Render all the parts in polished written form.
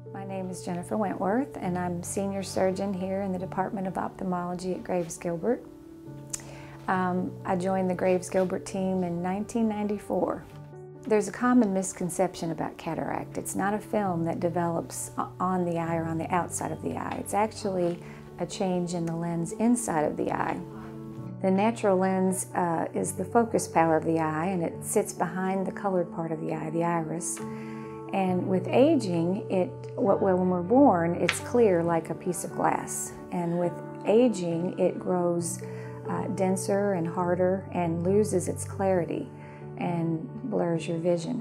My name is Jennifer Wentworth, and I'm senior surgeon here in the Department of Ophthalmology at Graves Gilbert. I joined the Graves Gilbert team in 1994. There's a common misconception about cataract. It's not a film that develops on the eye or on the outside of the eye. It's actually a change in the lens inside of the eye. The natural lens is the focus power of the eye, and it sits behind the colored part of the eye, the iris. And with aging, when we're born, it's clear like a piece of glass. And with aging, it grows denser and harder and loses its clarity and blurs your vision.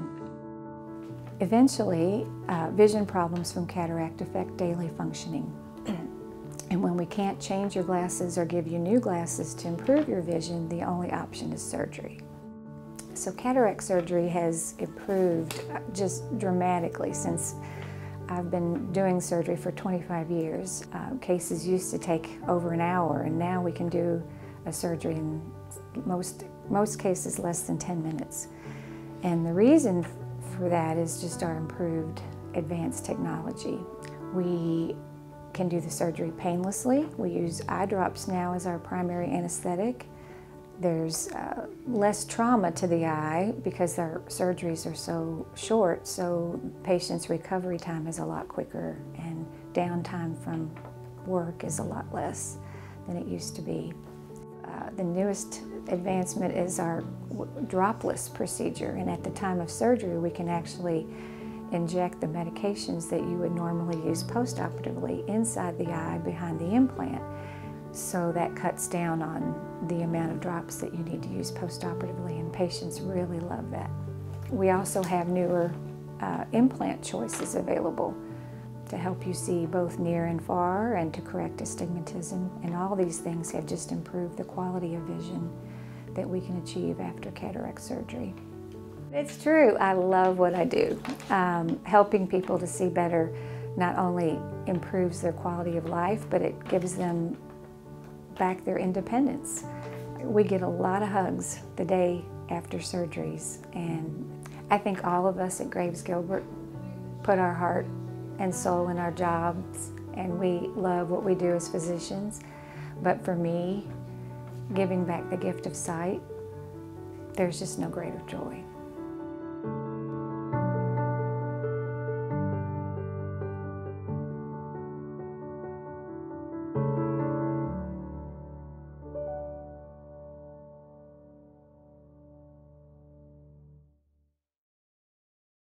Eventually, vision problems from cataract affect daily functioning. And when we can't change your glasses or give you new glasses to improve your vision, the only option is surgery. So cataract surgery has improved just dramatically since I've been doing surgery for 25 years. Cases used to take over an hour, and now we can do a surgery in most cases less than 10 minutes. And the reason for that is just our improved advanced technology. We can do the surgery painlessly. We use eye drops now as our primary anesthetic. There's less trauma to the eye because our surgeries are so short, so patients' recovery time is a lot quicker and downtime from work is a lot less than it used to be. The newest advancement is our dropless procedure, and at the time of surgery we can actually inject the medications that you would normally use postoperatively inside the eye behind the implant. So that cuts down on the amount of drops that you need to use postoperatively, and patients really love that. We also have newer implant choices available to help you see both near and far and to correct astigmatism, and all these things have just improved the quality of vision that we can achieve after cataract surgery. It's true, I love what I do. Helping people to see better not only improves their quality of life, but it gives them back their independence. We get a lot of hugs the day after surgeries, and I think all of us at Graves Gilbert put our heart and soul in our jobs, and we love what we do as physicians. But for me, giving back the gift of sight, there's just no greater joy.